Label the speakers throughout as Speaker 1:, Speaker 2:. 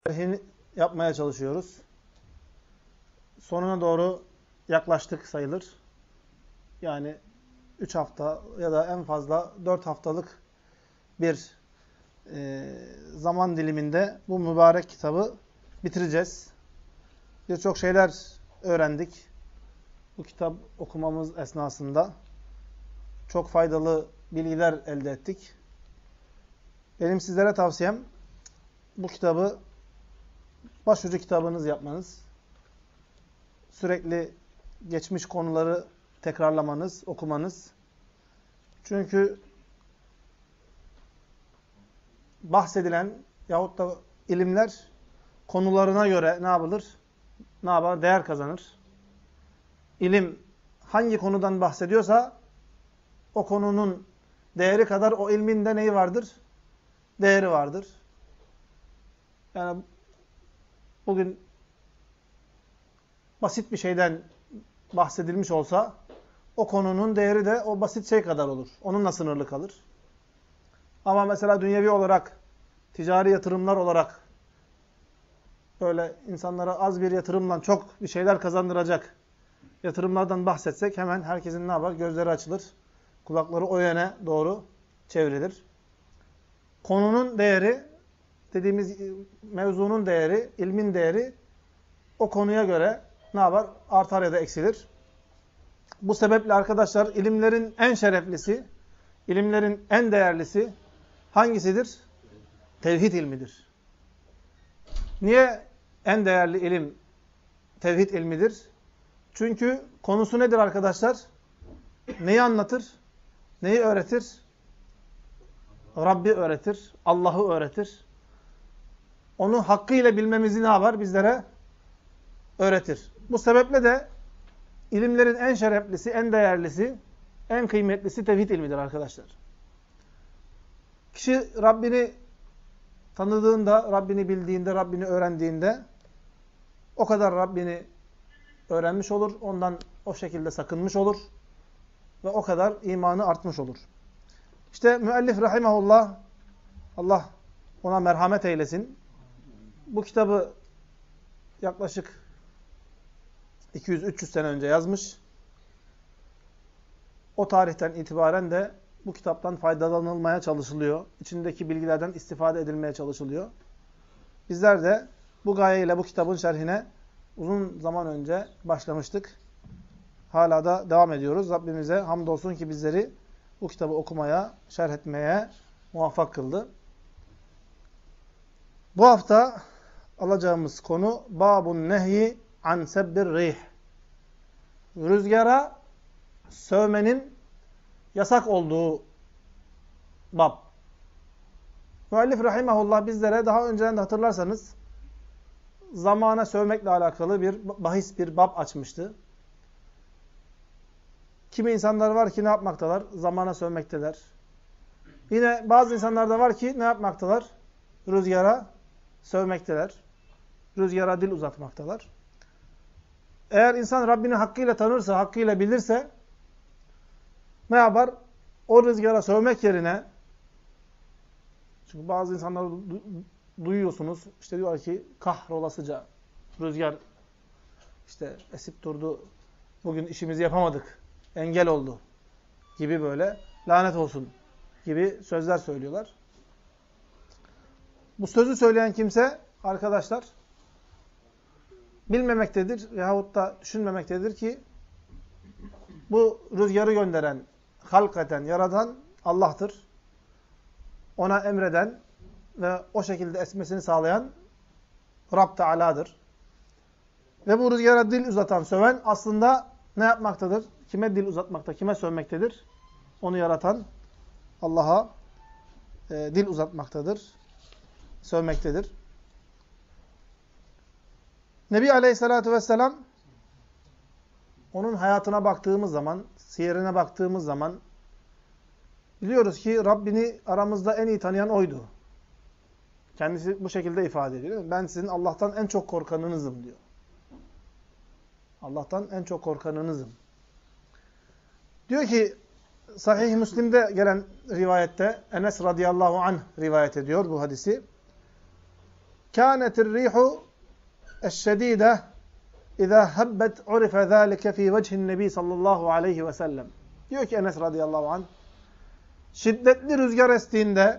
Speaker 1: Şerhini yapmaya çalışıyoruz. Sonuna doğru yaklaştık sayılır. Yani 3 hafta ya da en fazla 4 haftalık bir zaman diliminde bu mübarek kitabı bitireceğiz. Birçok şeyler öğrendik. Bu kitap okumamız esnasında çok faydalı bilgiler elde ettik. Benim sizlere tavsiyem bu kitabı başucu kitabınız yapmanız, sürekli geçmiş konuları tekrarlamanız, okumanız. Çünkü bahsedilen yahut da ilimler konularına göre ne yapılır? Ne yapar? Değer kazanır. İlim hangi konudan bahsediyorsa o konunun değeri kadar o ilmin de neyi vardır? Değeri vardır. Yani bugün basit bir şeyden bahsedilmiş olsa o konunun değeri de o basit şey kadar olur. Onunla sınırlı kalır. Ama mesela dünyevi olarak, ticari yatırımlar olarak böyle insanlara az bir yatırımla çok bir şeyler kazandıracak yatırımlardan bahsetsek hemen herkesin ne yapar? Gözleri açılır. Kulakları o yöne doğru çevrilir. Konunun değeri, dediğimiz mevzunun değeri, ilmin değeri o konuya göre ne yapar? Artar ya da eksilir. Bu sebeple arkadaşlar ilimlerin en şereflisi, ilimlerin en değerlisi hangisidir? Tevhid ilmidir. Niye en değerli ilim tevhid ilmidir? Çünkü konusu nedir arkadaşlar? Neyi anlatır? Neyi öğretir? Rabbi öğretir, Allah'ı öğretir. Onu hakkıyla bilmemizi ne yapar? Bizlere öğretir. Bu sebeple de ilimlerin en şereflisi, en değerlisi, en kıymetlisi tevhid ilmidir arkadaşlar. Kişi Rabbini tanıdığında, Rabbini bildiğinde, Rabbini öğrendiğinde o kadar Rabbini öğrenmiş olur, ondan o şekilde sakınmış olur ve o kadar imanı artmış olur. İşte müellif rahimahullah, Allah ona merhamet eylesin. Bu kitabı yaklaşık 200-300 sene önce yazmış. O tarihten itibaren de bu kitaptan faydalanılmaya çalışılıyor. İçindeki bilgilerden istifade edilmeye çalışılıyor. Bizler de bu gayeyle bu kitabın şerhine uzun zaman önce başlamıştık. Hala da devam ediyoruz. Rabbimize hamdolsun ki bizleri bu kitabı okumaya, şerh etmeye muvaffak kıldı. Bu hafta alacağımız konu Babun Nehyi an Sebbir Rih. Rüzgara sövmenin yasak olduğu bab. Müellif rahimahullah bizlere daha önceden de hatırlarsanız zamana sövmekle alakalı bir bahis, bir bab açmıştı. Kimi insanlar var ki ne yapmaktalar? Zamana sövmekteler. Yine bazı insanlar da var ki ne yapmaktalar? Rüzgara sövmekteler. Rüzgara dil uzatmaktalar. Eğer insan Rabbini hakkıyla tanırsa, hakkıyla bilirse ne yapar? O rüzgara sövmek yerine, çünkü bazı insanları duyuyorsunuz, işte diyorlar ki kahrolasıca rüzgar işte esip durdu, bugün işimizi yapamadık, engel oldu gibi böyle lanet olsun gibi sözler söylüyorlar. Bu sözü söyleyen kimse arkadaşlar bilmemektedir yahut da düşünmemektedir ki bu rüzgarı gönderen, halkaten, yaratan Allah'tır. Ona emreden ve o şekilde esmesini sağlayan Rabb Teala'dır. Ve bu rüzgara dil uzatan, söven aslında ne yapmaktadır? Kime dil uzatmakta, kime sövmektedir? Onu yaratan Allah'a dil uzatmaktadır, sövmektedir. Nebi Aleyhisselatü Vesselam onun hayatına baktığımız zaman, siyerine baktığımız zaman biliyoruz ki Rabbini aramızda en iyi tanıyan oydu. Kendisi bu şekilde ifade ediyor. Ben sizin Allah'tan en çok korkanınızım diyor. Allah'tan en çok korkanınızım. Diyor ki Sahih Müslim'de gelen rivayette Enes radıyallahu anh rivayet ediyor bu hadisi. kânetir rihu eşşedîde İzâ habbet urife zâlike fî vecihin nebi sallallahu aleyhi ve sellem. Diyor ki Enes radıyallahu anh, şiddetli rüzgar estiğinde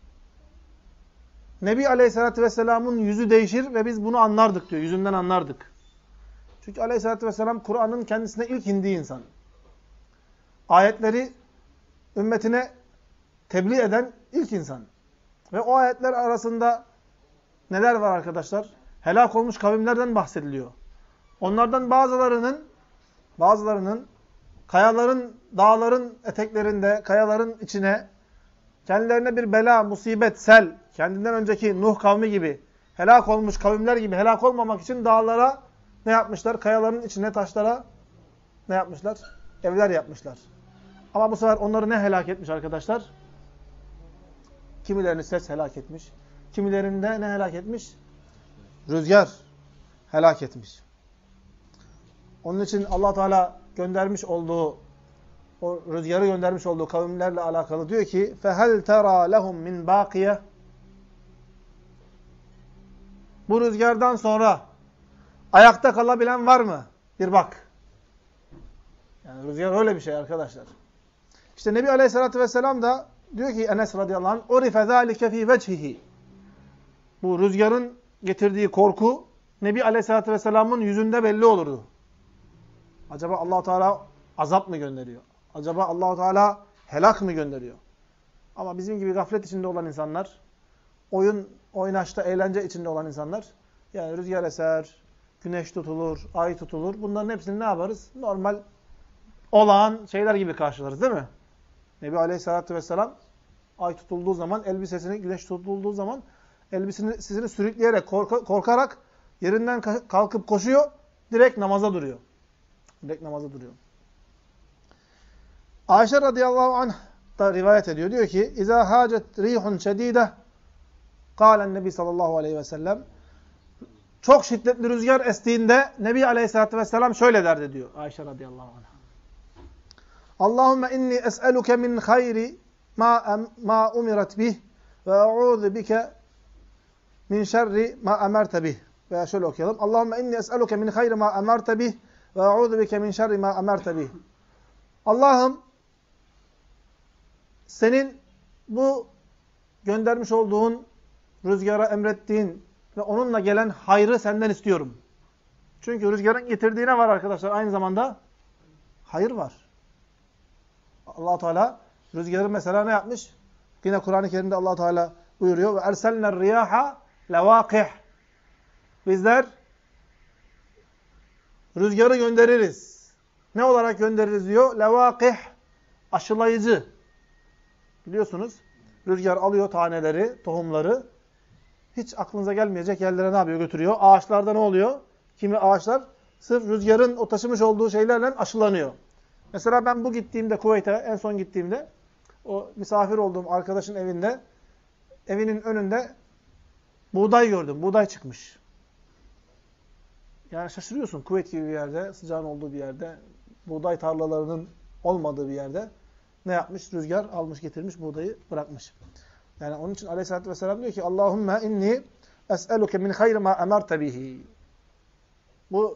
Speaker 1: Nebi aleyhissalatü vesselamın yüzü değişir ve biz bunu anlardık diyor. Yüzünden anlardık. Çünkü aleyhissalatü vesselam Kur'an'ın kendisine ilk indiği insan. Ayetleri ümmetine tebliğ eden ilk insan. Ve o ayetler arasında neler var arkadaşlar? Helak olmuş kavimlerden bahsediliyor. Onlardan bazılarının kayaların, dağların eteklerinde, kayaların içine kendilerine bir bela, musibet, sel, kendinden önceki Nuh kavmi gibi helak olmuş kavimler gibi helak olmamak için dağlara ne yapmışlar? Kayaların içine, taşlara ne yapmışlar? Evler yapmışlar. Ama bu sefer onları ne helak etmiş arkadaşlar? Kimilerini ses helak etmiş. Kimilerinde ne helak etmiş? Rüzgar helak etmiş. Onun için Allah Teala göndermiş olduğu, o rüzgarı göndermiş olduğu kavimlerle alakalı diyor ki فَهَلْ تَرَى لَهُمْ مِنْ بَاقِيَةٍ. Bu rüzgardan sonra ayakta kalabilen var mı? Bir bak. Yani rüzgar öyle bir şey arkadaşlar. İşte Nebi Aleyhisselatü Vesselam da diyor ki Enes radıyallahu anh اُرِفَ ذَٰلِكَ ف۪ي وَجْهِهِ. Bu rüzgarın getirdiği korku Nebi Aleyhisselatü Vesselam'ın yüzünde belli olurdu. Acaba Allah Teala azap mı gönderiyor? Acaba Allah Teala helak mı gönderiyor? Ama bizim gibi gaflet içinde olan insanlar, oynaşta, eğlence içinde olan insanlar, yani rüzgar eser, güneş tutulur, ay tutulur. Bunların hepsini ne yaparız? Normal olağan şeyler gibi karşılarız değil mi? Nebi Aleyhisselatü Vesselam ay tutulduğu zaman, elbisesini, güneş tutulduğu zaman elbisesini sürükleyerek, korkarak yerinden kalkıp koşuyor, direkt namaza duruyor. Direkt namaza duruyor. Ayşe radıyallahu anh da rivayet ediyor. Diyor ki اِذَا هَاجَتْ رِيحٌ شَد۪يدَ قَالَ النَّبِي sallallahu aleyhi ve sellem. Çok şiddetli rüzgar estiğinde Nebi aleyhissalatü vesselam şöyle derdi diyor Ayşe radıyallahu anh. Allahümme inni es'eluke min hayri ma umirat bih ve e'udhu bike min şerri ma emerte bih. Veya şöyle okuyalım. Allahümme inni es'eluke min hayri ma emerte bih ve e'udhu bike min şerri ma emerte bih. Allah'ım senin bu göndermiş olduğun rüzgara emrettiğin ve onunla gelen hayrı senden istiyorum. Çünkü rüzgarın getirdiği ne var arkadaşlar? Aynı zamanda hayır var. Allah Teala rüzgarı mesela ne yapmış? Yine Kur'an-ı Kerim'de Allah Teala buyuruyor ve erselner riyaha levaqih. Bizler rüzgarı göndeririz. Ne olarak göndeririz diyor? Levaqih, aşılayıcı. Biliyorsunuz rüzgar alıyor taneleri, tohumları. Hiç aklınıza gelmeyecek yerlere ne yapıyor? Götürüyor. Ağaçlarda ne oluyor? Kimi ağaçlar sırf rüzgarın o taşımış olduğu şeylerle aşılanıyor. Mesela ben bu gittiğimde Kuveyt'e, en son gittiğimde o misafir olduğum arkadaşın evinde, evinin önünde buğday gördüm. Buğday çıkmış. Yani şaşırıyorsun. Kuveyt gibi bir yerde, sıcağın olduğu bir yerde, buğday tarlalarının olmadığı bir yerde ne yapmış? Rüzgar almış getirmiş buğdayı bırakmış. Yani onun için Aleyhisselatü Vesselam diyor ki Allahümme inni es'eluke min hayri ma emerte bihi. Bu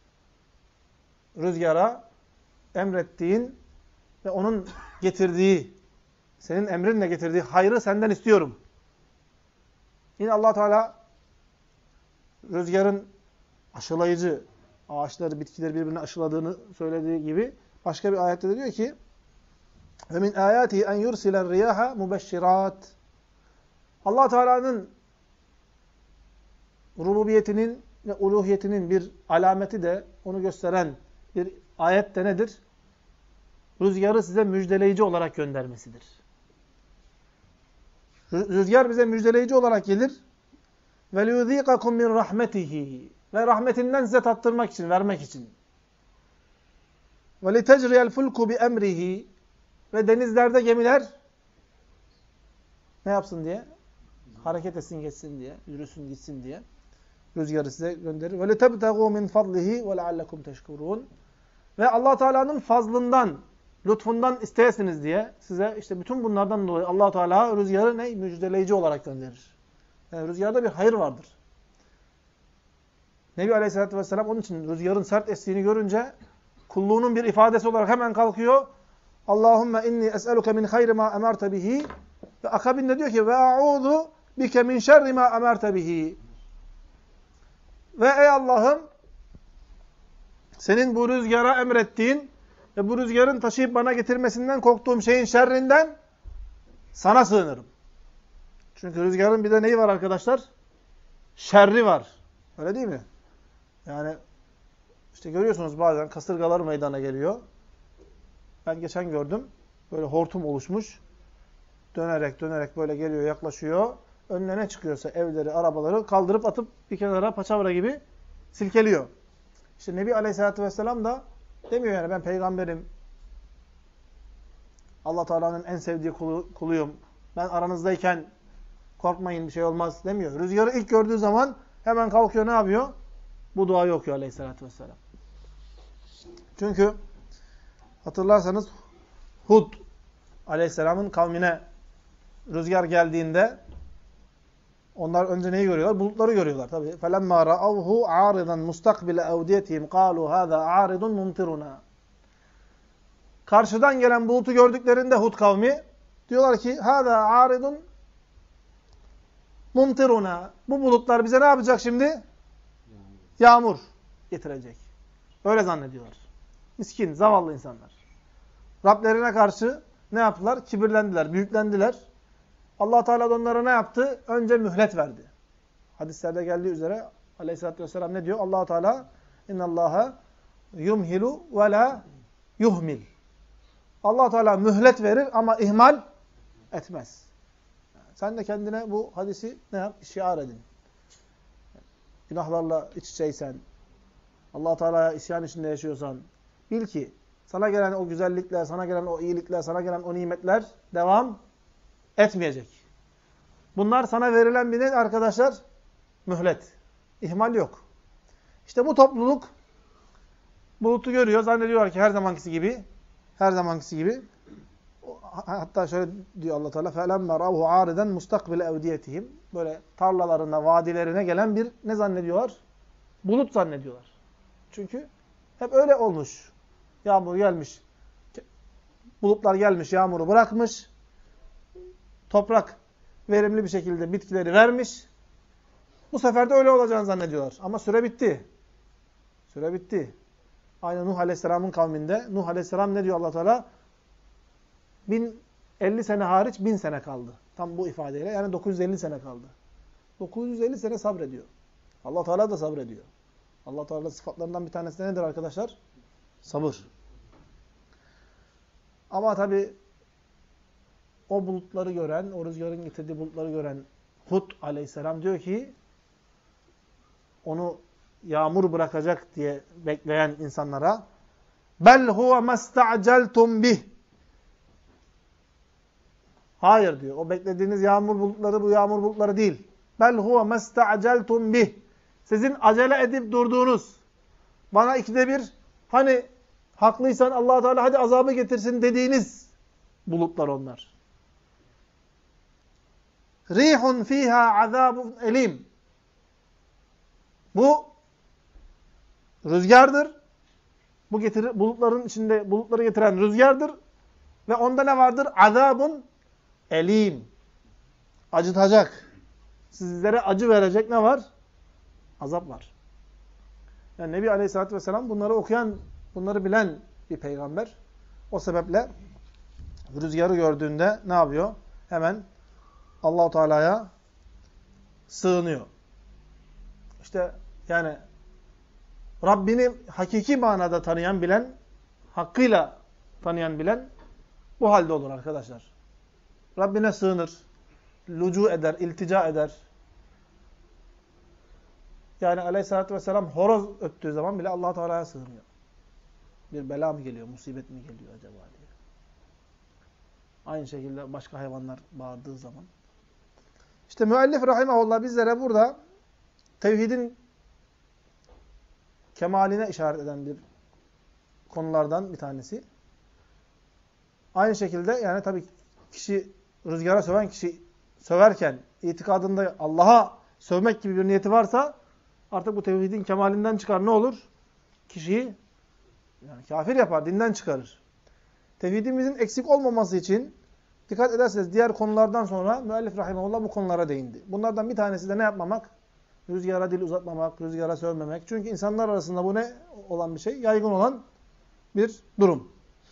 Speaker 1: rüzgara emrettiğin ve onun getirdiği, senin emrinle getirdiği hayrı senden istiyorum. Yine Allah Teala rüzgarın aşılayıcı, ağaçları, bitkileri birbirine aşıladığını söylediği gibi başka bir ayette de diyor ki ve min ayatihi en yursiler riyaha mubeşşirat. Allah Teala'nın rububiyetinin ve uluhiyetinin bir alameti de onu gösteren bir ayet de nedir? Rüzgarı size müjdeleyici olarak göndermesidir. Rüzgar bize müjdeleyici olarak gelir. Ve liyuzîkakum min rahmetihi. Ve rahmetinden size tattırmak için, vermek için. Ve litecriyel fulku bi emrihi. Ve denizlerde gemiler ne yapsın diye? Hareket etsin, geçsin diye, yürüsün, gitsin diye. Rüzgarı size gönderir. Ve letebtagû min fadlihi ve leallekum teşkurûn. Ve Allah Teala'nın fazlından, lütfundan isteyesiniz diye size işte bütün bunlardan dolayı Allah Teala rüzgarı ne? Müjdeleyici olarak gönderir. Yani rüzgarda bir hayır vardır. Nebi Aleyhisselatü Vesselam onun için rüzgarın sert estiğini görünce kulluğunun bir ifadesi olarak hemen kalkıyor. Allahümme inni es'eluke min hayri ma emerte bihi. Ve akabinde diyor ki ve a'udhu bike min şerri ma emerte bihi. Ve ey Allah'ım senin bu rüzgara emrettiğin ve bu rüzgarın taşıyıp bana getirmesinden korktuğum şeyin şerrinden sana sığınırım. Çünkü rüzgarın bir de neyi var arkadaşlar? Şerri var. Öyle değil mi? Yani işte görüyorsunuz bazen kasırgalar meydana geliyor. Ben geçen gördüm. Böyle hortum oluşmuş. Dönerek dönerek böyle geliyor, yaklaşıyor. Önüne ne çıkıyorsa evleri, arabaları kaldırıp atıp bir kenara paçavra gibi silkeliyor. İşte Nebi Aleyhisselatü Vesselam da demiyor yani ben peygamberim. Allah Teala'nın en sevdiği kuluyum. Ben aranızdayken korkmayın bir şey olmaz demiyor. Rüzgarı ilk gördüğü zaman hemen kalkıyor ne yapıyor? Bu duayı okuyor Aleyhisselatü Vesselam. Çünkü hatırlarsanız Hud Aleyhisselam'ın kavmine rüzgar geldiğinde onlar önce neyi görüyorlar? Bulutları görüyorlar tabii. فَلَمَّا رَأَوْهُ عَارِضًا مُسْتَقْبِلَ اَوْدِيَتِهِمْ قَالُوا هَذَا عَارِضٌ مُمْتِرُنَا. Karşıdan gelen bulutu gördüklerinde Hud kavmi diyorlar ki هَذَا عَارِضٌ مُمْتِرُنَا. Bu bulutlar bize ne yapacak şimdi? Yağmur getirecek. Öyle zannediyorlar. Miskin, zavallı insanlar. Rablerine karşı ne yaptılar? Kibirlendiler, büyüklendiler. Allah Teala da onlara ne yaptı? Önce mühlet verdi. Hadislerde geldiği üzere Aleyhisselatü Vesselam ne diyor? Allah Teala innallaha yumhilu ve la yuhmil. Allah Teala mühlet verir ama ihmal etmez. Sen de kendine bu hadisi ne yap? Şiar edin. Günahlarla iç içeysen, Allah Teala'ya isyan içinde yaşıyorsan bil ki sana gelen o güzellikler, sana gelen o iyilikler, sana gelen o nimetler devam etmeyecek. Bunlar sana verilen bir ne arkadaşlar? Mühlet. İhmal yok. İşte bu topluluk bulutu görüyor. Zannediyorlar ki her zamankisi gibi. Hatta şöyle diyor Allah Teala فَلَمَّ رَوْهُ عَارِدًا مُسْتَقْبِلَ اَوْدِيَتِهِمْ. Böyle tarlalarına, vadilerine gelen bir ne zannediyorlar? Bulut zannediyorlar. Çünkü hep öyle olmuş. Yağmur gelmiş. Bulutlar gelmiş, yağmuru bırakmış. Toprak verimli bir şekilde bitkileri vermiş. Bu sefer de öyle olacağını zannediyorlar. Ama süre bitti. Süre bitti. Aynı Nuh Aleyhisselam'ın kavminde. Nuh Aleyhisselam ne diyor Allah Teala? 1050 sene hariç 1000 sene kaldı. Tam bu ifadeyle. Yani 950 sene kaldı. 950 sene sabrediyor. Allah Teala da sabrediyor. Allah Teala sıfatlarından bir tanesi de nedir arkadaşlar? Sabır. Ama tabi o bulutları gören, o rüzgarın getirdiği bulutları gören Hud Aleyhisselam diyor ki onu yağmur bırakacak diye bekleyen insanlara bel huve mesta'celtum bih. Hayır diyor. O beklediğiniz yağmur bulutları bu yağmur bulutları değil. Bel huve mesta'celtum bih. Sizin acele edip durduğunuz, bana ikide bir hani haklıysan Allah Teala hadi azabı getirsin dediğiniz bulutlar onlar. Rihun fiha azabun elim. Bu rüzgardır. Bu bulutların içinde bulutları getiren rüzgardır ve onda ne vardır? Azabun elim. Acıtacak. Sizlere acı verecek ne var? Azap var. Yani Nebi Aleyhisselatü Vesselam bunları okuyan, bunları bilen bir peygamber. O sebeple rüzgarı gördüğünde ne yapıyor? Hemen Allah-u Teala'ya sığınıyor. İşte yani Rabbini hakiki manada tanıyan, bilen, hakkıyla tanıyan, bilen bu halde olur arkadaşlar. Rabbine sığınır, lücu eder, iltica eder. Yani Aleyhisselatü Vesselam horoz öttüğü zaman bile Allah-u Teala'ya sığınıyor. Bir bela mı geliyor, musibet mi geliyor acaba diye. Aynı şekilde başka hayvanlar bağırdığı zaman. İşte müellif rahimahullah bizlere burada tevhidin kemaline işaret eden bir konulardan bir tanesi. Aynı şekilde yani tabii kişi rüzgara söven kişi söverken itikadında Allah'a sövmek gibi bir niyeti varsa artık bu tevhidin kemalinden çıkar. Ne olur? Kişiyi yani kafir yapar, dinden çıkarır. Tevhidimizin eksik olmaması için dikkat ederseniz diğer konulardan sonra müellif rahimahullah bu konulara değindi. Bunlardan bir tanesi de ne yapmamak? Rüzgara dil uzatmamak, rüzgara sövmemek. Çünkü insanlar arasında bu ne olan bir şey? Yaygın olan bir durum.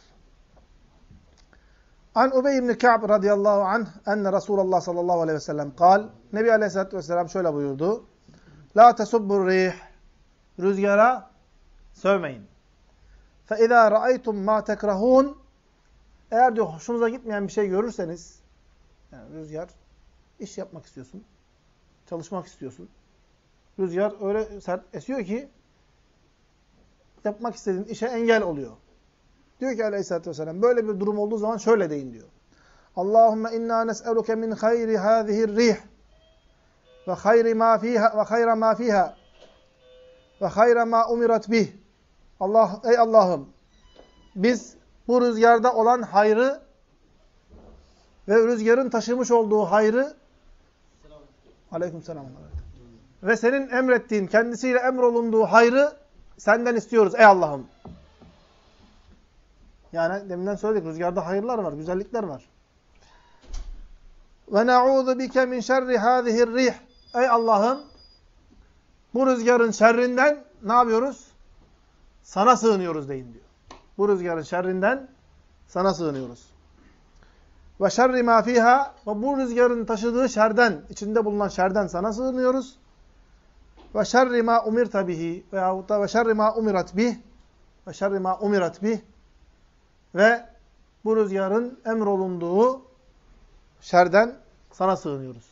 Speaker 1: An Ubey ibn Ka'b radıyallahu anh enne Resulullah sallallahu aleyhi ve sellem kal. Nebi aleyhissalatü vesselam şöyle buyurdu. La tesubbur rih. Rüzgara sövmeyin. Fe izâ ra'aytum mâ tekrahûn. Eğer diyor hoşunuza gitmeyen bir şey görürseniz, yani rüzgar, iş yapmak istiyorsun, çalışmak istiyorsun. Rüzgar öyle sert esiyor ki yapmak istediğin işe engel oluyor. Diyor ki aleyhissalatü vesselam böyle bir durum olduğu zaman şöyle deyin diyor. Allahümme inna nes'eluke min hayri hâzihir rih ve hayri ma fiha ve hayra ma fiha ve hayra ma umirat bih. Allah, ey Allah'ım biz bu rüzgarda olan hayrı ve rüzgarın taşımış olduğu hayrı aleykümselam ve senin emrettiğin, kendisiyle emrolunduğu hayrı senden istiyoruz ey Allah'ım. Yani deminden söyledik, rüzgarda hayırlar var, güzellikler var. Ve na'udhu bike min şerri hâzihir rih. Ey Allah'ım bu rüzgarın şerrinden ne yapıyoruz? Sana sığınıyoruz deyin diyor. Bu rüzgarın şerrinden sana sığınıyoruz. Ve şerri ma fiha, ve bu rüzgarın taşıdığı şerden, içinde bulunan şerden sana sığınıyoruz. Ve şerri ma umirta bihi veyahut da ve şerri ma umirat bih ve şerri ma umirat bih ve bu rüzgarın emrolunduğu şerden sana sığınıyoruz.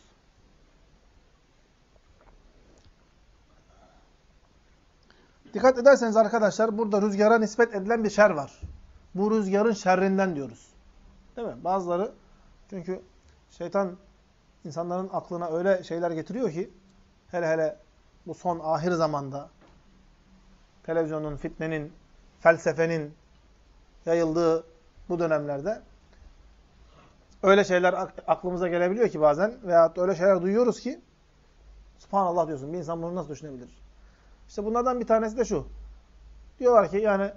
Speaker 1: Dikkat ederseniz arkadaşlar burada rüzgara nispet edilen bir şer var. Bu rüzgarın şerrinden diyoruz. Değil mi? Bazıları çünkü şeytan insanların aklına öyle şeyler getiriyor ki hele hele bu son ahir zamanda televizyonun, fitnenin, felsefenin yayıldığı bu dönemlerde öyle şeyler aklımıza gelebiliyor ki bazen veyahut öyle şeyler duyuyoruz ki subhanallah diyorsun. Bir insan bunu nasıl düşünebilir? İşte bunlardan bir tanesi de şu. Diyorlar ki yani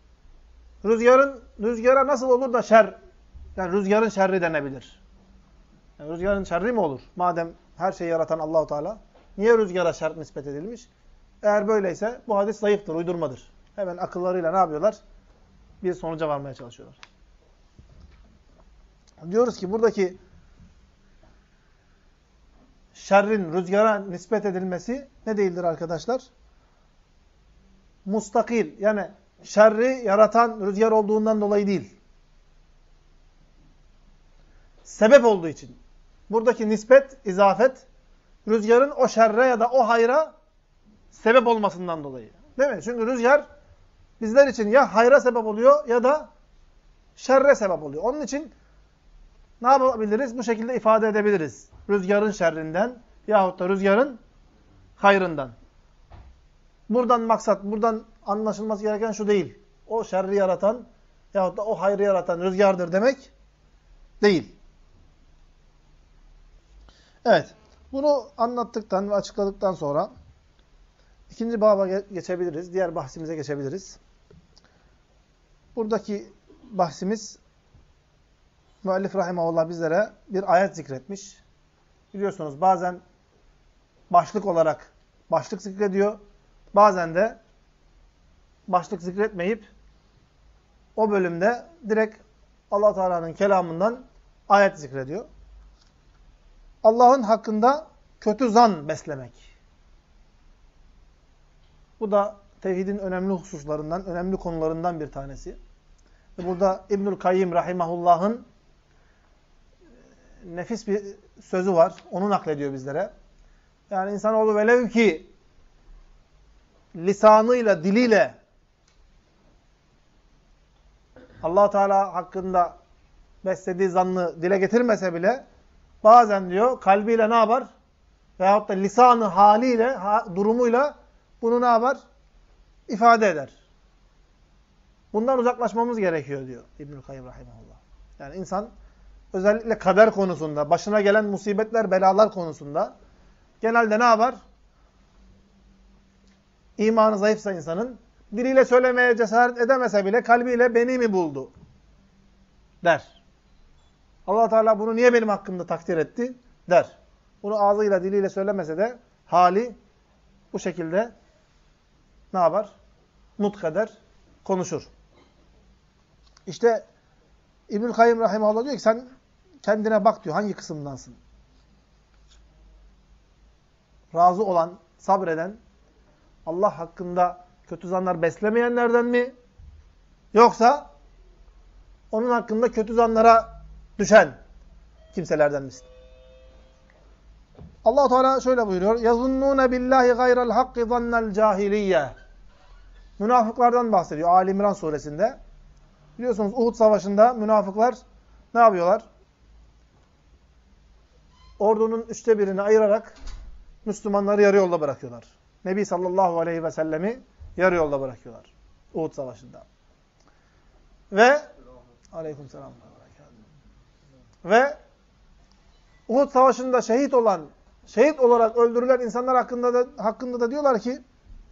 Speaker 1: rüzgara nasıl olur da şer, yani rüzgarın şerri denebilir. Yani rüzgarın şerri mi olur? Madem her şeyi yaratan Allahu Teala, niye rüzgara şer nispet edilmiş? Eğer böyleyse bu hadis zayıftır, uydurmadır. Hemen akıllarıyla ne yapıyorlar? Bir sonuca varmaya çalışıyorlar. Diyoruz ki buradaki şerrin rüzgara nispet edilmesi ne değildir arkadaşlar? Mustakil, yani şerri yaratan rüzgar olduğundan dolayı değil. Sebep olduğu için. Buradaki nispet, izafet, rüzgarın o şerre ya da o hayra sebep olmasından dolayı. Değil mi? Çünkü rüzgar bizler için ya hayra sebep oluyor ya da şerre sebep oluyor. Onun için ne yapabiliriz? Bu şekilde ifade edebiliriz. Rüzgarın şerrinden yahut da rüzgarın hayrından. Buradan maksat, buradan anlaşılması gereken şu değil. O şerri yaratan yahut da o hayrı yaratan rüzgardır demek değil. Evet. Bunu anlattıktan ve açıkladıktan sonra ikinci baba geçebiliriz. Diğer bahsimize geçebiliriz. Buradaki bahsimiz müellif rahimahullah bizlere bir ayet zikretmiş. Biliyorsunuz bazen başlık olarak başlık zikrediyor. Bazen de başlık zikretmeyip o bölümde direkt Allah Teala'nın kelamından ayet zikrediyor. Allah'ın hakkında kötü zan beslemek. Bu da tevhidin önemli hususlarından, önemli konularından bir tanesi. Ve burada İbnül Kayyim rahimahullah'ın nefis bir sözü var. Onu naklediyor bizlere. Yani insanoğlu velev ki lisanıyla, diliyle Allah Teala hakkında beslediği zannı dile getirmese bile bazen diyor kalbiyle ne yapar? Veyahut da lisanı haliyle, durumuyla bunu ne yapar? İfade eder. Bundan uzaklaşmamız gerekiyor diyor İbnül Kayyim rahimahullah. Yani insan özellikle kader konusunda, başına gelen musibetler, belalar konusunda genelde ne yapar? İmanı zayıfsa insanın, diliyle söylemeye cesaret edemese bile kalbiyle beni mi buldu der. Allah Teala bunu niye benim hakkımda takdir etti der. Bunu ağzıyla, diliyle söylemese de hali bu şekilde ne yapar? Nutk eder, konuşur. İşte İbnül Kayyim Rahimahullah diyor ki sen kendine bak diyor, hangi kısımdansın? Razı olan, sabreden, Allah hakkında kötü zanlar beslemeyenlerden mi? Yoksa onun hakkında kötü zanlara düşen kimselerden misin? Allah Teala şöyle buyuruyor: "Yazunnune billahi gayral hakki zannel cahiliyye." Münafıklardan bahsediyor Ali İmran suresinde. Biliyorsunuz Uhud savaşında münafıklar ne yapıyorlar? Ordunun 1/3'ini ayırarak Müslümanları yarı yolda bırakıyorlar. Nebi sallallahu aleyhi ve sellemi yarı yolda bırakıyorlar Uhud savaşında. Ve aleykümselam. Ve Uhud savaşında şehit olarak öldürülen insanlar hakkında da diyorlar ki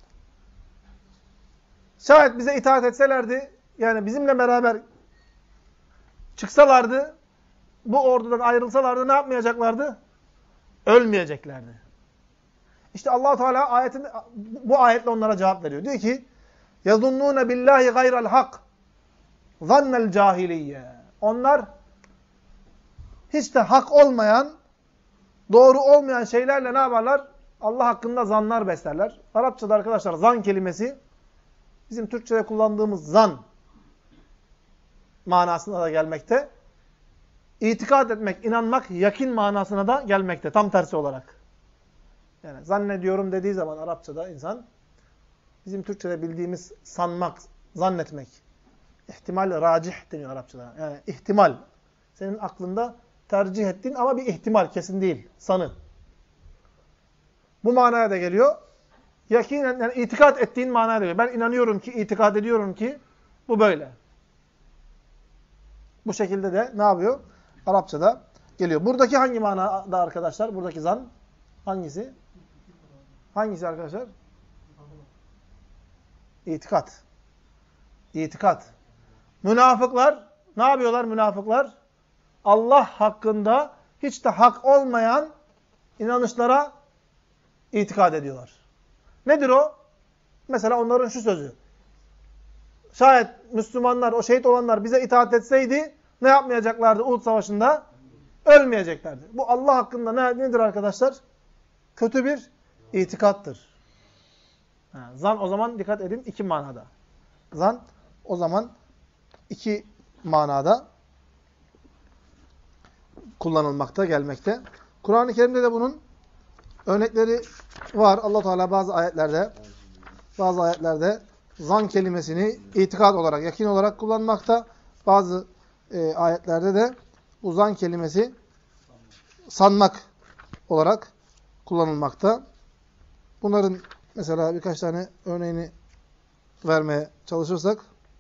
Speaker 1: şayet bize itaat etselerdi, yani bizimle beraber çıksalardı, bu ordudan ayrılsalardı ne yapmayacaklardı? Ölmeyeceklerdi. İşte Allah Teala bu ayetle onlara cevap veriyor. Diyor ki: "Yazunnune billahi gayral hak zannel cahiliyye." Onlar hiç de hak olmayan, doğru olmayan şeylerle ne yaparlar? Allah hakkında zanlar beslerler. Arapçada arkadaşlar zan kelimesi bizim Türkçe'de kullandığımız zan manasına da gelmekte. İtikad etmek, inanmak, yakin manasına da gelmekte. Tam tersi olarak. Yani zannediyorum dediği zaman Arapçada insan bizim Türkçe'de bildiğimiz sanmak, zannetmek. İhtimal racih deniyor Arapçada. Yani ihtimal. Senin aklında tercih ettiğin ama bir ihtimal, kesin değil. Sanı. Bu manaya da geliyor. Yakinen, yani itikad ettiğin manaya da geliyor. Ben inanıyorum ki, itikad ediyorum ki bu böyle. Bu şekilde de ne yapıyor? Arapçada geliyor. Buradaki hangi manada arkadaşlar? Buradaki zan hangisi? Hangisi arkadaşlar? İtikat. İtikat. Münafıklar ne yapıyorlar münafıklar? Allah hakkında hiç de hak olmayan inanışlara itikad ediyorlar. Nedir o? Mesela onların şu sözü: şayet Müslümanlar, o şehit olanlar bize itaat etseydi ne yapmayacaklardı Uhud savaşında? Ölmeyeceklerdi. Bu Allah hakkında nedir arkadaşlar? Kötü bir itikattır. Zan o zaman dikkat edin iki manada. Zan o zaman iki manada kullanılmakta, gelmekte. Kur'an-ı Kerim'de de bunun örnekleri var. Allah Teala bazı ayetlerde zan kelimesini itikad olarak, yakin olarak kullanmakta. Bazı ayetlerde de bu zan kelimesi sanmak olarak kullanılmakta. Bunların mesela birkaç tane örneğini vermeye çalışırsak.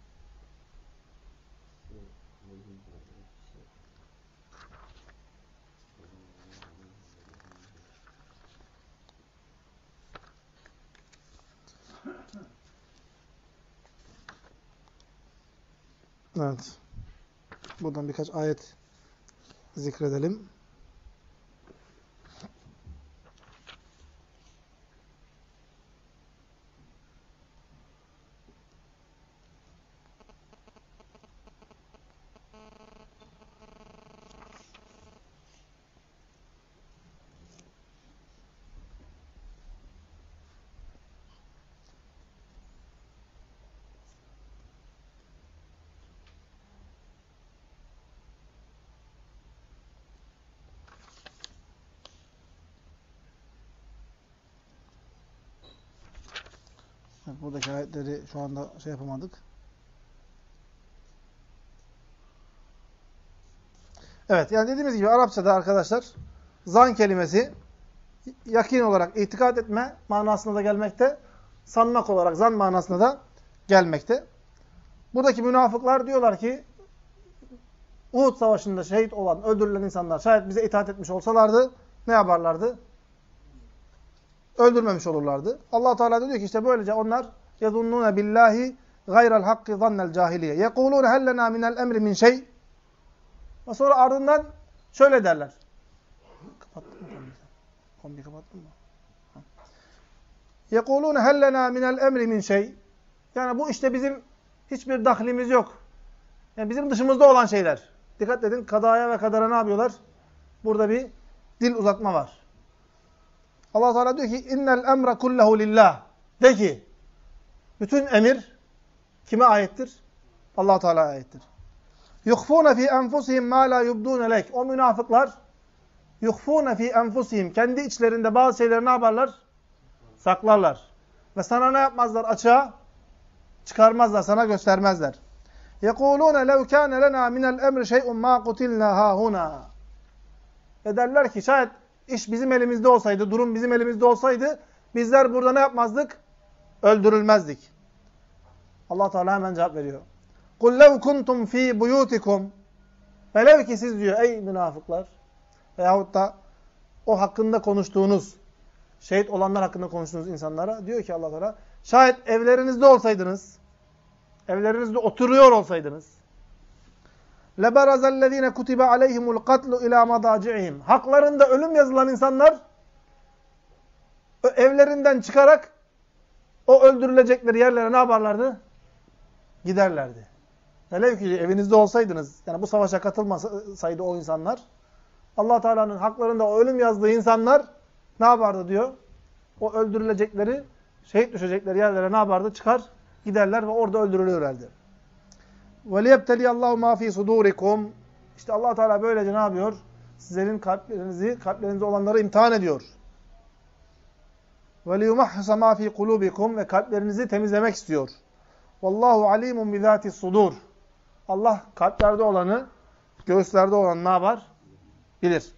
Speaker 1: Evet. Buradan birkaç ayet zikredelim. Buradaki ayetleri şu anda yapamadık. Evet, yani dediğimiz gibi Arapçada arkadaşlar zan kelimesi yakin olarak itikad etme manasına da gelmekte, sanmak olarak zan manasına da gelmekte. Buradaki münafıklar diyorlar ki Uhud savaşında şehit olan, öldürülen insanlar şayet bize itaat etmiş olsalardı ne yaparlardı? öldürmemiş olurlardı. Allah Teala diyor ki işte böylece onlar yezunnune billahi gayral hakki zannel cahiliye. Yekulun hellena minel emri min şey. Ve sonra ardından şöyle derler. Kapattın mı kombiyi? Kombiyi kapattın mı? Yekulun hellena minel emri min şey. Yani bu işte bizim hiçbir dahlimiz yok. Yani bizim dışımızda olan şeyler. Dikkat edin, kadaya ve kadara ne yapıyorlar? Burada bir dil uzatma var. Allah Teala diyor ki innel emre kullehu lillah. De ki bütün emir kime aittir? Allah Teala'ya aittir. Yukhfuna fi enfusihim ma la yubdun lek. O münafıklar yukhfuna fi enfusihim kendi içlerinde bazı şeyleri ne yaparlar? Saklarlar. Ve sana ne yapmazlar? Açığa çıkarmazlar, sana göstermezler. Yekulune lev kâne lenâ minel emri şey'un mâ kutilnâ hâhunâ. Ve derler ki şayet iş bizim elimizde olsaydı, durum bizim elimizde olsaydı bizler burada ne yapmazdık? Öldürülmezdik. Allah Teala hemen cevap veriyor. قُلْ لَوْ كُنْتُمْ ف۪ي بُيُوتِكُمْ Velev ki siz diyor ey münafıklar veyahut da o hakkında konuştuğunuz, şehit olanlar hakkında konuştuğunuz insanlara diyor ki Allah Teala şayet evlerinizde olsaydınız, evlerinizde oturuyor olsaydınız لَبَرَزَ الَّذ۪ينَ كُتِبَ عَلَيْهِمُ الْقَتْلُ اِلَى مَضَاجِعِهِمْ Haklarında ölüm yazılan insanlar evlerinden çıkarak o öldürülecekleri yerlere ne yaparlardı? Giderlerdi. Velev ki evinizde olsaydınız, yani bu savaşa katılmasaydı o insanlar, Allah Teala'nın haklarında o ölüm yazdığı insanlar ne yapardı diyor? O öldürülecekleri, şehit düşecekleri yerlere ne yapardı? Çıkar, giderler ve orada öldürülürlerdi. وَلِيَبْتَلِيَ اللّٰهُ مَا ف۪ي صُدُورِكُمْ İşte Allah Teala böylece ne yapıyor? Sizlerin kalplerinizde olanları imtihan ediyor. وَلِيُمَحْسَ مَا ف۪ي قُلُوبِكُمْ Ve kalplerinizi temizlemek istiyor. وَاللّٰهُ عَل۪يمٌ بِذَاتِ الصُّدُورِ Allah kalplerde olanı, göğüslerde olanı ne yapar? Bilir.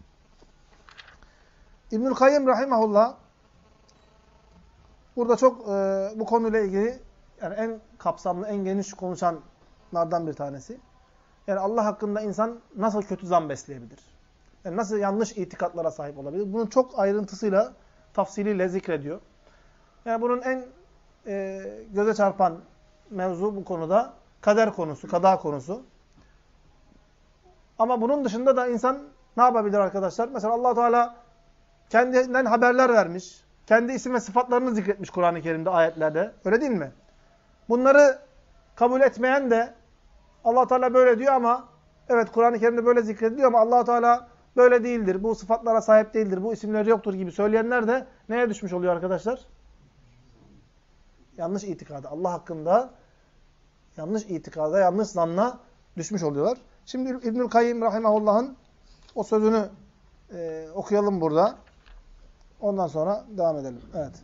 Speaker 1: İbnül Kayyim rahimahullah burada çok bu konuyla ilgili yani en kapsamlı, en geniş konuşanlardan bir tanesi. Yani Allah hakkında insan nasıl kötü zan besleyebilir? Yani nasıl yanlış itikatlara sahip olabilir? Bunun çok ayrıntısıyla, tafsiliyle zikrediyor. Yani bunun en göze çarpan mevzu bu konuda kader konusu, kada konusu. Ama bunun dışında da insan ne yapabilir arkadaşlar? Mesela Allah Teala kendinden haberler vermiş. Kendi isim ve sıfatlarını zikretmiş Kur'an-ı Kerim'de, ayetlerde. Öyle değil mi? Bunları kabul etmeyen de Allah Teala böyle diyor ama evet Kur'an-ı Kerim'de böyle zikrediliyor ama Allah Teala böyle değildir. Bu sıfatlara sahip değildir. Bu isimleri yoktur gibi söyleyenler de neye düşmüş oluyor arkadaşlar? Yanlış itikada. Allah hakkında yanlış itikada, yanlış zanna düşmüş oluyorlar. Şimdi İbnül Kayyim rahimahullah'ın o sözünü okuyalım burada. Ondan sonra devam edelim. Evet.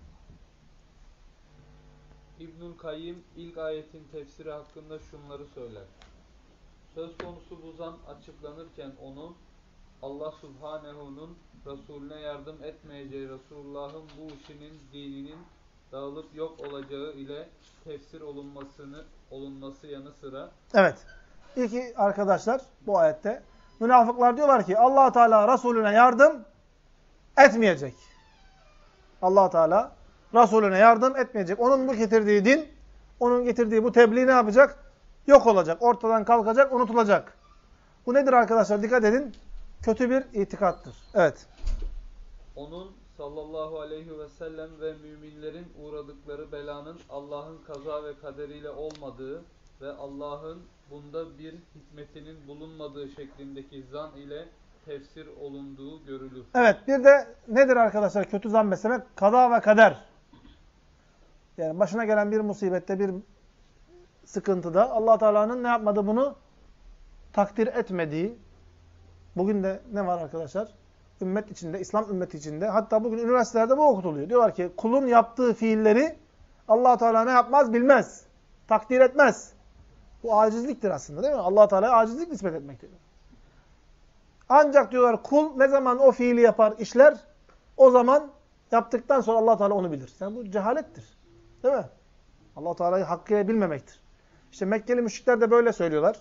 Speaker 2: İbnül Kayyim ilk ayetin tefsiri hakkında şunları söyler. Söz konusu bu zan açıklanırken onu Allah Subhanehu'nun Resulüne yardım etmeyeceği Resulullah'ın bu işinin dininin dağılıp yok olacağı ile tefsir olunması yanı sıra.
Speaker 1: Evet. İlk arkadaşlar bu ayette münafıklar diyorlar ki Allah Teala Resulüne yardım etmeyecek. Allah Teala Resulüne yardım etmeyecek. Onun bu getirdiği din, onun getirdiği bu tebliğ ne yapacak? Yok olacak. Ortadan kalkacak, unutulacak. Bu nedir arkadaşlar? Dikkat edin. Kötü bir itikattır. Evet.
Speaker 2: Onun sallallahu aleyhi ve sellem ve müminlerin uğradıkları belanın Allah'ın kaza ve kaderiyle olmadığı ve Allah'ın bunda bir hikmetinin bulunmadığı şeklindeki zan ile tefsir olunduğu görülür.
Speaker 1: Evet, bir de nedir arkadaşlar kötü zan beslemek? Kaza ve kader. Yani başına gelen bir musibette, bir sıkıntıda Allah Teala'nın ne yapmadığı bunu takdir etmediği. Bugün de ne var arkadaşlar? Ümmet içinde, İslam ümmeti içinde, hatta bugün üniversitelerde bu okutuluyor. Diyorlar ki kulun yaptığı fiilleri Allah Teala ne yapmaz? Bilmez. Takdir etmez. Bu acizliktir aslında değil mi? Allah Teala'ya acizlik nispet etmektir. Ancak diyorlar kul ne zaman o fiili yapar, işler, o zaman yaptıktan sonra Allah Teala onu bilir. Yani bu cehalettir. Değil mi? Allah Teala'yı hakkıyla bilmemektir. İşte Mekkeli müşrikler de böyle söylüyorlar.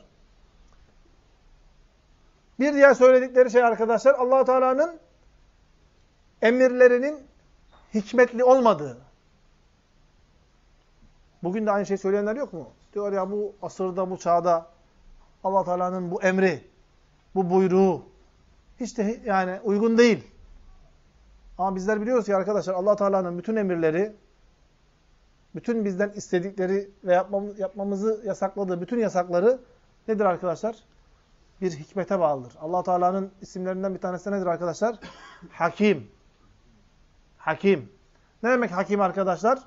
Speaker 1: Bir diğer söyledikleri şey arkadaşlar Allah Teala'nın emirlerinin hikmetli olmadığı. Bugün de aynı şey söyleyenler yok mu? Diyor ya bu asırda, bu çağda Allah Teala'nın bu emri, bu buyruğu hiç de yani uygun değil. Ama bizler biliyoruz ki arkadaşlar Allah Teala'nın bütün emirleri, bütün bizden istedikleri ve yapmamızı yasakladığı bütün yasakları nedir arkadaşlar? Bir hikmete bağlıdır. Allah Teala'nın isimlerinden bir tanesi nedir arkadaşlar? Hakim. Hakim. Ne demek hakim arkadaşlar?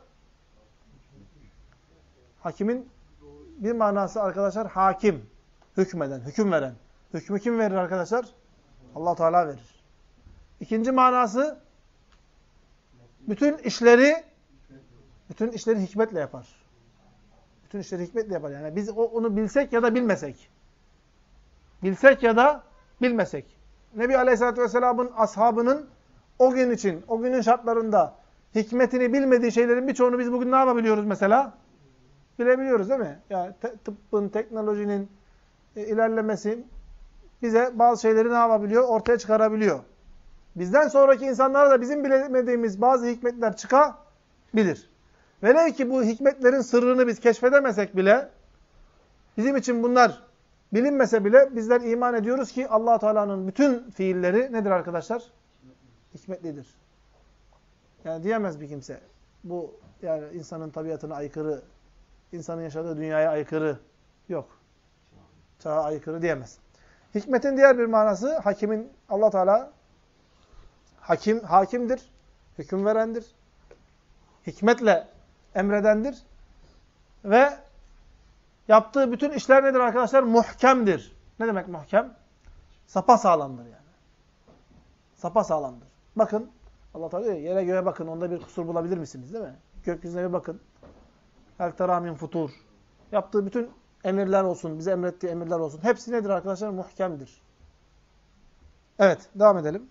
Speaker 1: Hakimin bir manası arkadaşlar hakim. Hükmeden, hüküm veren. Hükmü kim verir arkadaşlar? Allah Teala verir. İkinci manası bütün işleri hikmetle yapar. Bütün işleri hikmetle yapar. Yani biz onu bilsek ya da bilmesek. Bilsek ya da bilmesek. Nebi Aleyhisselatü Vesselam'ın ashabının o gün için, o günün şartlarında hikmetini bilmediği şeylerin birçoğunu biz bugün ne yapabiliyoruz mesela? Bilebiliyoruz değil mi? Yani tıbbın, teknolojinin ilerlemesi bize bazı şeyleri ne yapabiliyor? Ortaya çıkarabiliyor. Bizden sonraki insanlara da bizim bilemediğimiz bazı hikmetler çıkabilir. Velev ki bu hikmetlerin sırrını biz keşfedemesek bile, bizim için bunlar bilinmese bile bizler iman ediyoruz ki Allah Teala'nın bütün fiilleri nedir arkadaşlar? Hikmetlidir. Yani diyemez bir kimse. Bu yani insanın tabiatına aykırı, insanın yaşadığı dünyaya aykırı. Yok. Çağa aykırı diyemez. Hikmetin diğer bir manası hakimin Allah Teala hakimdir, hüküm verendir. Hikmetle emredendir ve yaptığı bütün işler nedir arkadaşlar? Muhkemdir. Ne demek muhkem? Sapasağlamdır yani. Sapasağlamdır. Bakın Allah Teala diyor yere göğe bakın onda bir kusur bulabilir misiniz değil mi? Gökyüzüne bir bakın. Hel tera min futur. Yaptığı bütün emirler olsun, bize emrettiği emirler olsun. Hepsi nedir arkadaşlar? Muhkemdir. Evet, devam edelim.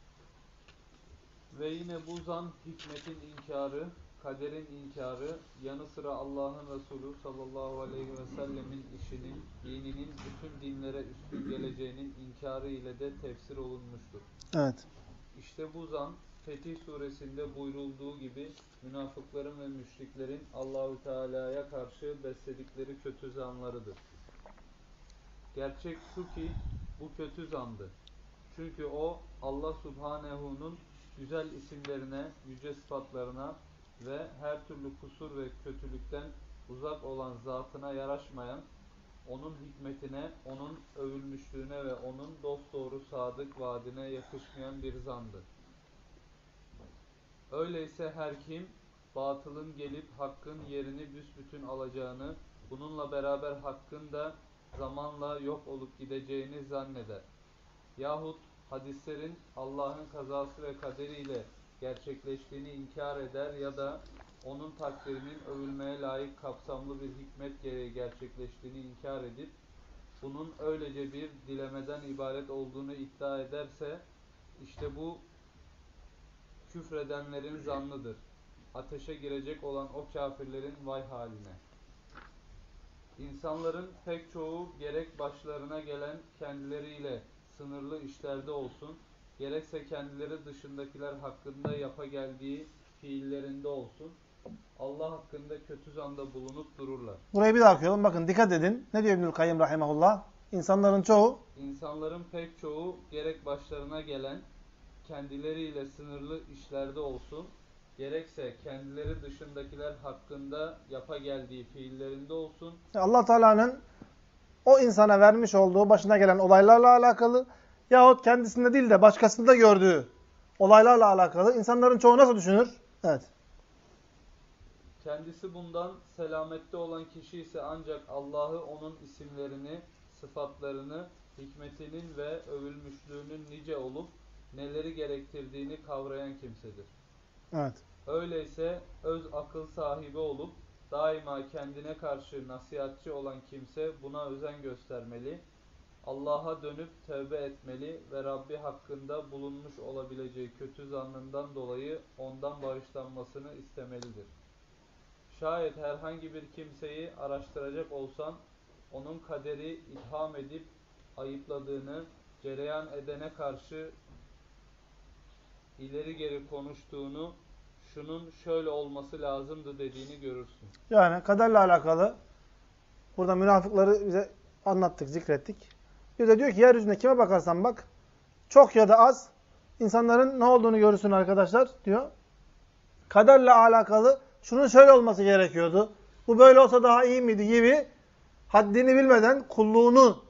Speaker 2: Ve yine bu zan hikmetin inkarı, kaderin inkarı, yanı sıra Allah'ın Resulü sallallahu aleyhi ve sellemin işinin, dininin bütün dinlere üstün geleceğinin inkarı ile de tefsir olunmuştur.
Speaker 1: Evet.
Speaker 2: İşte bu zan, Fetih suresinde buyurulduğu gibi münafıkların ve müşriklerin Allahu Teala'ya karşı besledikleri kötü zanlarıdır. Gerçek şu ki bu kötü zandı. Çünkü o Allah Subhanehu'nun güzel isimlerine, yüce sıfatlarına ve her türlü kusur ve kötülükten uzak olan zatına yaraşmayan, onun hikmetine, onun övülmüşlüğüne ve onun dosdoğru sadık vaadine yakışmayan bir zandı. Öyleyse her kim batılın gelip hakkın yerini büsbütün alacağını, bununla beraber hakkın da zamanla yok olup gideceğini zanneder. Yahut hadislerin Allah'ın kazası ve kaderiyle gerçekleştiğini inkar eder ya da onun takdirinin övülmeye layık kapsamlı bir hikmet gereği gerçekleştiğini inkar edip bunun öylece bir dilemeden ibaret olduğunu iddia ederse işte bu küfredenlerin zannıdır. Ateşe girecek olan o kafirlerin vay haline. İnsanların pek çoğu gerek başlarına gelen kendileriyle sınırlı işlerde olsun, gerekse kendileri dışındakiler hakkında yapa geldiği fiillerinde olsun, Allah hakkında kötü zanda bulunup dururlar.
Speaker 1: Burayı bir daha okuyalım. Bakın dikkat edin. Ne diyor İbnül Kayyım rahimahullah? İnsanların
Speaker 2: pek çoğu gerek başlarına gelen kendileriyle sınırlı işlerde olsun, gerekse kendileri dışındakiler hakkında yapa geldiği fiillerinde olsun.
Speaker 1: Allah Teala'nın o insana vermiş olduğu başına gelen olaylarla alakalı yahut kendisinde değil de başkasında gördüğü olaylarla alakalı insanların çoğu nasıl düşünür? Evet.
Speaker 2: Kendisi bundan selamette olan kişi ise ancak Allah'ı, onun isimlerini, sıfatlarını, hikmetinin ve övülmüşlüğünün nice olup neleri gerektirdiğini kavrayan kimsedir.
Speaker 1: Evet.
Speaker 2: Öyleyse öz akıl sahibi olup daima kendine karşı nasihatçi olan kimse buna özen göstermeli, Allah'a dönüp tövbe etmeli ve Rabbi hakkında bulunmuş olabileceği kötü zannından dolayı ondan bağışlanmasını istemelidir. Şayet herhangi bir kimseyi araştıracak olsan, onun kaderi itham edip ayıpladığını, cereyan edene karşı ileri geri konuştuğunu şunun şöyle olması lazımdı dediğini görürsün.
Speaker 1: Yani kaderle alakalı burada münafıkları bize anlattık, zikrettik. Bir de diyor ki yeryüzünde kime bakarsan bak, çok ya da az insanların ne olduğunu görürsün arkadaşlar diyor. Kaderle alakalı şunun şöyle olması gerekiyordu. Bu böyle olsa daha iyi miydi gibi haddini bilmeden kulluğunu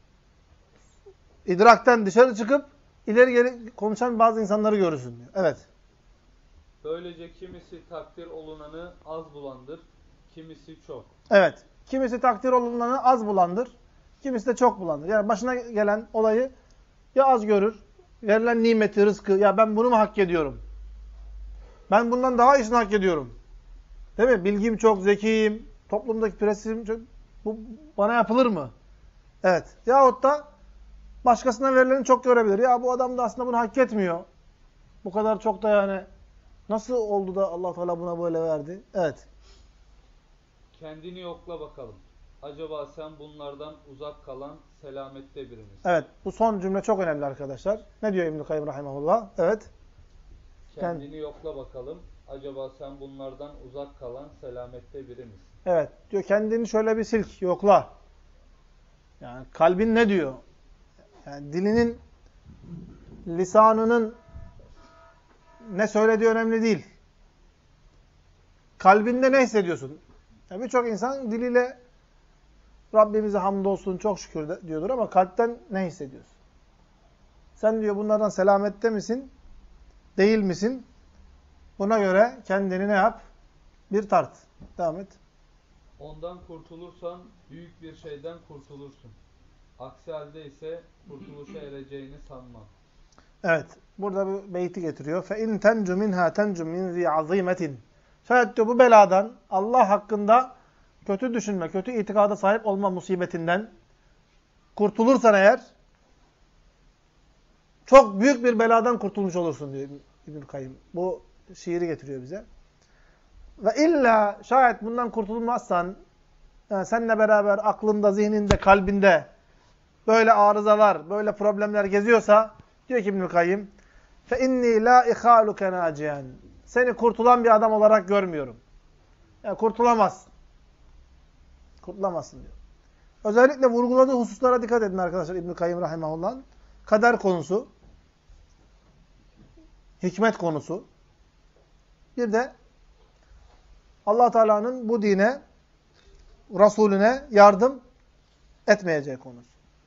Speaker 1: idrakten dışarı çıkıp ileri geri konuşan bazı insanları görürsün diyor. Evet.
Speaker 2: Böylece kimisi takdir olunanı az bulandır, kimisi çok.
Speaker 1: Evet. Kimisi takdir olunanı az bulandır, kimisi de çok bulandır. Yani başına gelen olayı ya az görür, verilen nimeti, rızkı, ya ben bunu mu hak ediyorum? Ben bundan daha iyisini hak ediyorum. Değil mi? Bilgim çok, zekiyim, toplumdaki prestijim çok, bu bana yapılır mı? Evet. Yahut da başkasına verileni çok görebilir. Ya bu adam da aslında bunu hak etmiyor. Bu kadar çok da yani nasıl oldu da Allah Teala buna böyle verdi? Evet.
Speaker 2: Kendini yokla bakalım. Acaba sen bunlardan uzak kalan selamette biri misin?
Speaker 1: Evet. Bu son cümle çok önemli arkadaşlar. Ne diyor İbn-i Kayyum rahimahullah? Evet.
Speaker 2: Kendini yokla bakalım. Acaba sen bunlardan uzak kalan selamette biri misin?
Speaker 1: Evet. Diyor kendini şöyle bir silk, yokla. Yani kalbin ne diyor? Yani dilinin, lisanının ne söylediği önemli değil. Kalbinde ne hissediyorsun? Yani birçok insan diliyle Rabbimize hamdolsun, çok şükür diyordur ama kalpten ne hissediyorsun? Sen diyor bunlardan selamette misin? Değil misin? Buna göre kendini ne yap? Bir tart. Devam et.
Speaker 2: Ondan kurtulursan büyük bir şeyden kurtulursun. Aksi halde ise kurtuluşa ereceğini sanmam.
Speaker 1: Evet. Burada bir beyti getiriyor. فَاِنْ تَنْجُ مِنْهَا تَنْجُ مِنْ ذِي عَظِيمَةٍ Şayet diyor bu beladan, Allah hakkında kötü düşünme, kötü itikada sahip olma musibetinden kurtulursan eğer, çok büyük bir beladan kurtulmuş olursun diyor İbn-i Kayyım. Bu şiiri getiriyor bize. Ve illa şayet bundan kurtulmazsan, yani seninle beraber aklında, zihninde, kalbinde böyle arızalar, böyle problemler geziyorsa, diyor ki İbn-i Kayyım, فَاِنِّي لَا اِخَالُكَ نَاجِيًا Seni kurtulan bir adam olarak görmüyorum. Yani kurtulamazsın. Kurtulamazsın diyor. Özellikle vurguladığı hususlara dikkat edin arkadaşlar İbn-i Kayyım rahimahullah'ın. Kader konusu, hikmet konusu, bir de Allah Teala'nın bu dine, Resulüne yardım etmeyeceği konusu.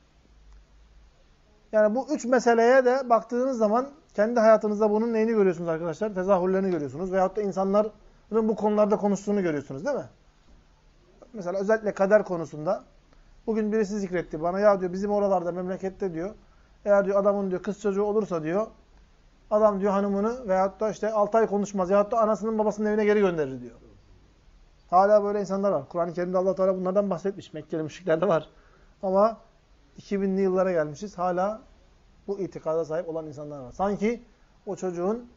Speaker 1: Yani bu üç meseleye de baktığınız zaman kendi hayatınızda bunun neyini görüyorsunuz arkadaşlar? Tezahürlerini görüyorsunuz. Veyahut da insanların bu konularda konuştuğunu görüyorsunuz değil mi? Mesela özellikle kader konusunda bugün birisi zikretti bana, ya diyor bizim oralarda memlekette diyor, eğer diyor adamın diyor kız çocuğu olursa diyor, adam diyor hanımını veyahut da işte 6 ay konuşmaz veyahut da anasının babasının evine geri gönderir diyor. Hala böyle insanlar var. Kur'an-ı Kerim'de Allah Teala bunlardan bahsetmiş. Mekkeli müşriklerde var. Ama 2000'li yıllara gelmişiz. Hala bu itikada sahip olan insanlar var. Sanki o çocuğun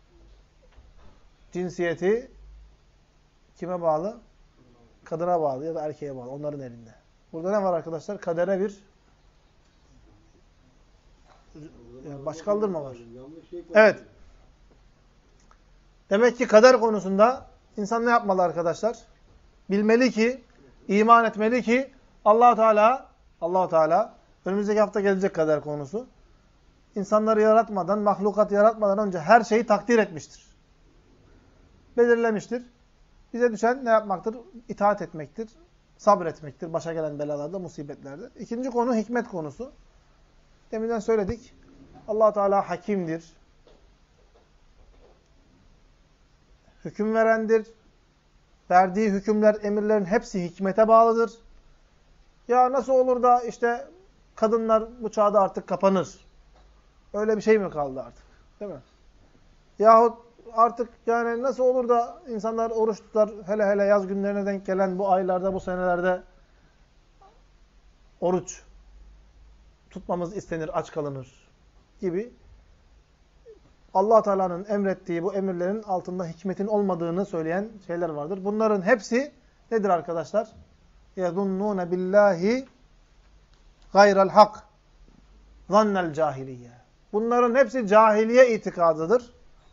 Speaker 1: cinsiyeti kime bağlı? Kadına bağlı ya da erkeğe bağlı. Onların elinde. Burada ne var arkadaşlar? Kadere bir başkaldırma var. Evet. Demek ki kader konusunda insan ne yapmalı arkadaşlar? Bilmeli ki, iman etmeli ki Allah Teala önümüzdeki hafta gelecek kader konusu. İnsanları yaratmadan, mahlukat yaratmadan önce her şeyi takdir etmiştir. Belirlemiştir. Bize düşen ne yapmaktır? İtaat etmektir. Sabretmektir başa gelen belalarda, musibetlerde. İkinci konu hikmet konusu. Deminden söyledik. Allah Teala hakimdir. Hüküm verendir. Verdiği hükümler, emirlerin hepsi hikmete bağlıdır. Ya nasıl olur da işte kadınlar bu çağda artık kapanır? Öyle bir şey mi kaldı artık? Değil mi? Yahut artık yani nasıl olur da insanlar oruç tutar, hele hele yaz günlerine denk gelen bu aylarda, bu senelerde oruç tutmamız istenir, aç kalınır gibi. Allah Teala'nın emrettiği bu emirlerin altında hikmetin olmadığını söyleyen şeyler vardır. Bunların hepsi nedir arkadaşlar? يَظُنُّونَ بِاللّٰهِ غَيْرَ الْحَقِّ ظَنَّ الْجَاهِلِيَّةِ Bunların hepsi cahiliye itikadıdır.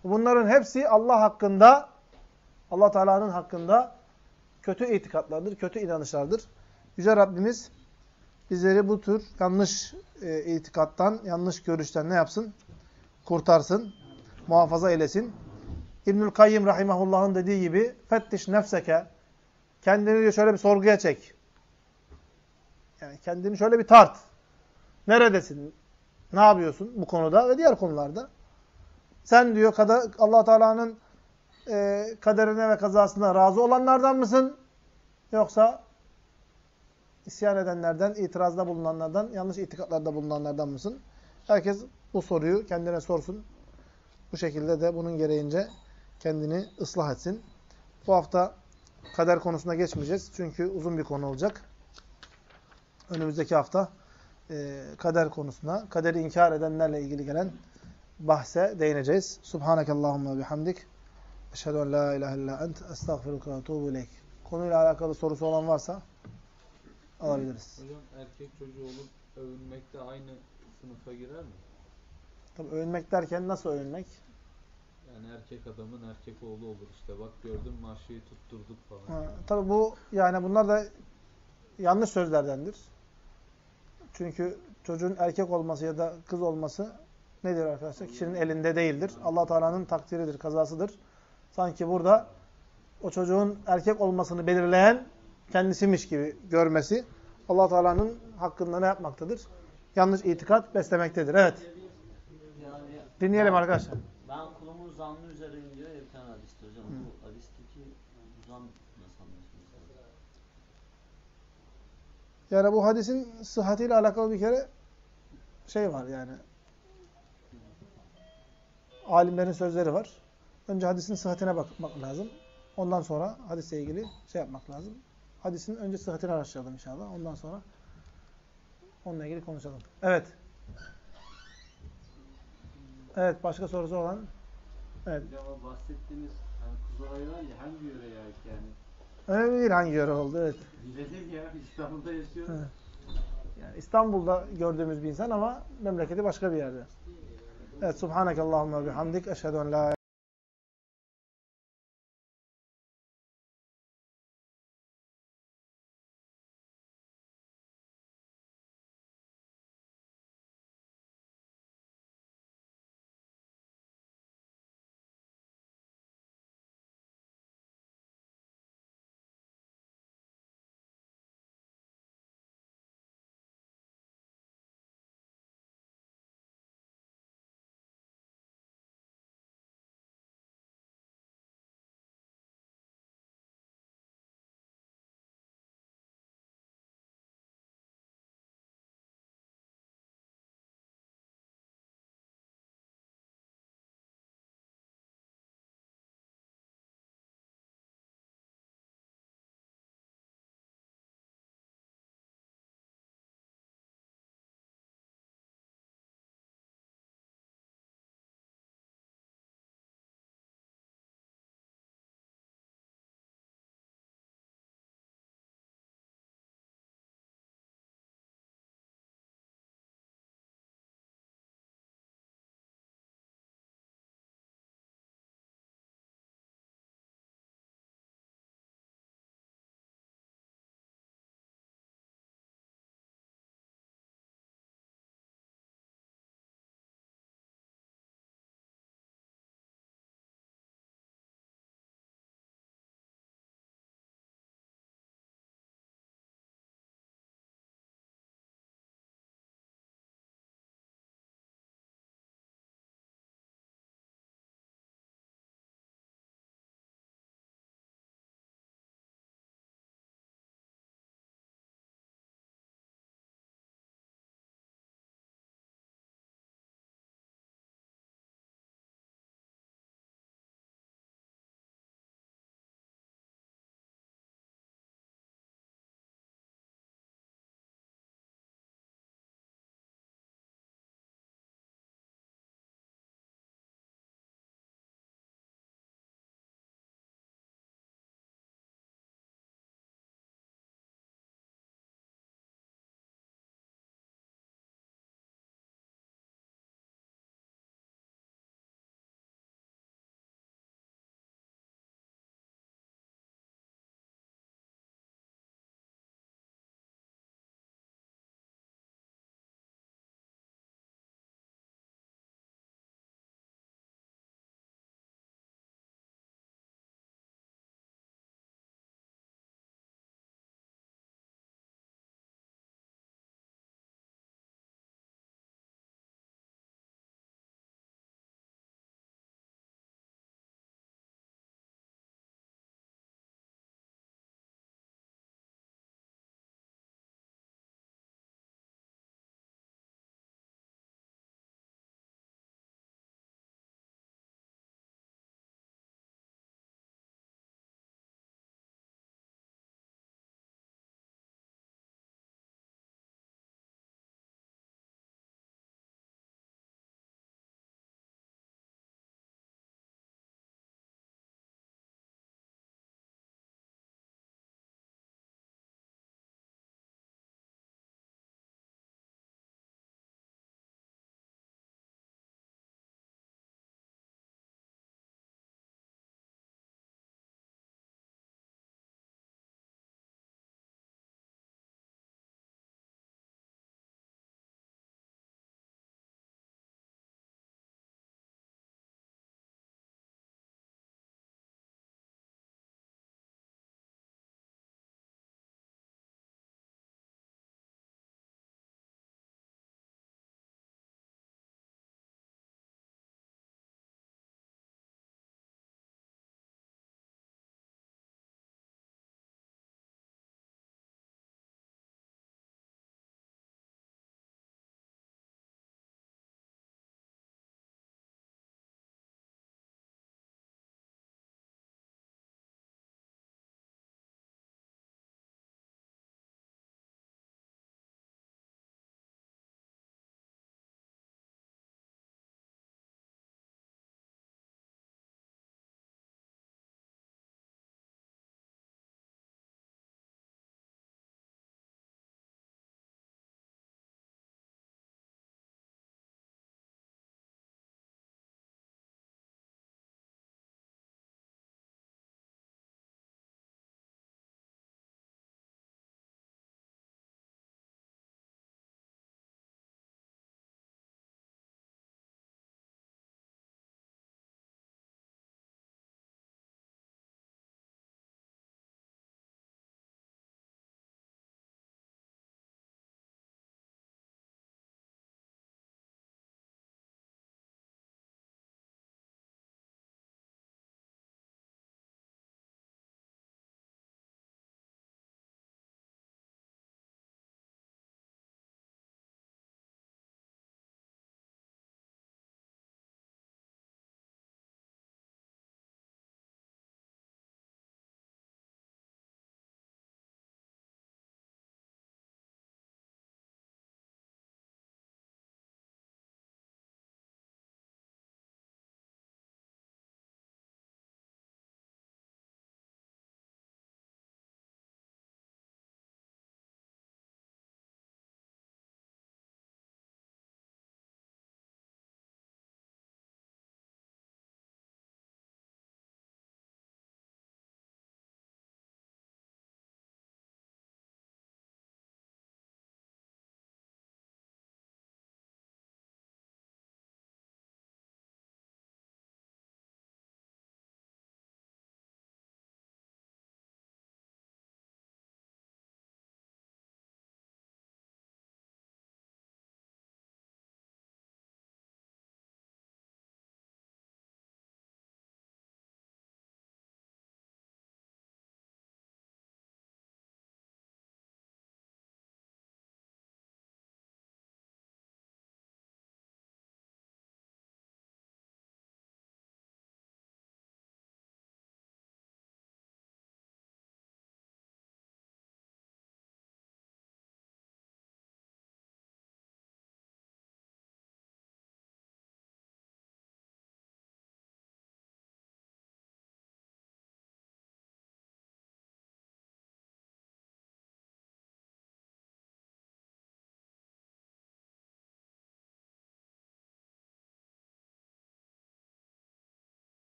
Speaker 1: Bunların hepsi Allah hakkında, Allah Teala'nın hakkında kötü itikatlardır, kötü inanışlardır. Yüce Rabbimiz bizleri bu tür yanlış itikattan, yanlış görüşten ne yapsın? Kurtarsın, muhafaza eylesin. İbnül Kayyim rahimahullah'ın dediği gibi fettiş nefseke, kendini diyor şöyle bir sorguya çek. Yani kendini şöyle bir tart. Neredesin? Ne yapıyorsun bu konuda ve diğer konularda? Sen diyor Allah Teala'nın kaderine ve kazasına razı olanlardan mısın? Yoksa isyan edenlerden, itirazda bulunanlardan, yanlış itikatlarda bulunanlardan mısın? Herkes bu soruyu kendine sorsun. Bu şekilde de bunun gereğince kendini ıslah etsin. Bu hafta kader konusuna geçmeyeceğiz. Çünkü uzun bir konu olacak. Önümüzdeki hafta kader konusuna, kaderi inkar edenlerle ilgili gelen bahse değineceğiz. Subhanakallahumma bihamdik. Eşhedü en la ilahe illa ent. Estağfiruka ve etûbü ileyk. Konuyla alakalı sorusu olan varsa alabiliriz.
Speaker 2: Hocam erkek çocuğu olup övünmekte aynı sınıfa girer mi?
Speaker 1: Tabii övünmek derken nasıl övünmek?
Speaker 2: Yani erkek adamın erkek oğlu olur işte. Bak gördün mü aşıyı tutturduk falan.
Speaker 1: Tabii bunlar da yanlış sözlerdendir. Çünkü çocuğun erkek olması ya da kız olması nedir arkadaşlar? Kişinin elinde değildir. Allah Teala'nın takdiridir, kazasıdır. Sanki burada o çocuğun erkek olmasını belirleyen kendisiymiş gibi görmesi Allah Teala'nın hakkında ne yapmaktadır? Yanlış itikat beslemektedir. Evet. Dinleyelim arkadaşlar.
Speaker 3: Ben kulumun zannı üzereyim diyor ya bir tane hadiste hocam. Bu hadisteki bu zan nasıl anlaşılır?
Speaker 1: Yani bu hadisin sıhhatiyle alakalı bir kere şey var yani. Alimlerin sözleri var. Önce hadisin sıhhatine bakmak lazım. Ondan sonra hadisle ilgili şey yapmak lazım. Hadisin önce sıhhatini araştıralım inşallah. Ondan sonra onunla ilgili konuşalım. Evet. Evet, başka sorusu olan? Evet.
Speaker 4: Hocam bahsettiğiniz yani kuzu hayvan ya hangi yöreye ait yani?
Speaker 1: Önemli değil hangi yöre oldu, evet.
Speaker 4: Bilecek ya İstanbul'da yaşıyoruz.
Speaker 1: Evet. Yani İstanbul'da gördüğümüz bir insan ama memleketi başka bir yerde. Evet, subhanakallahumma bihamdik, eşhedü en la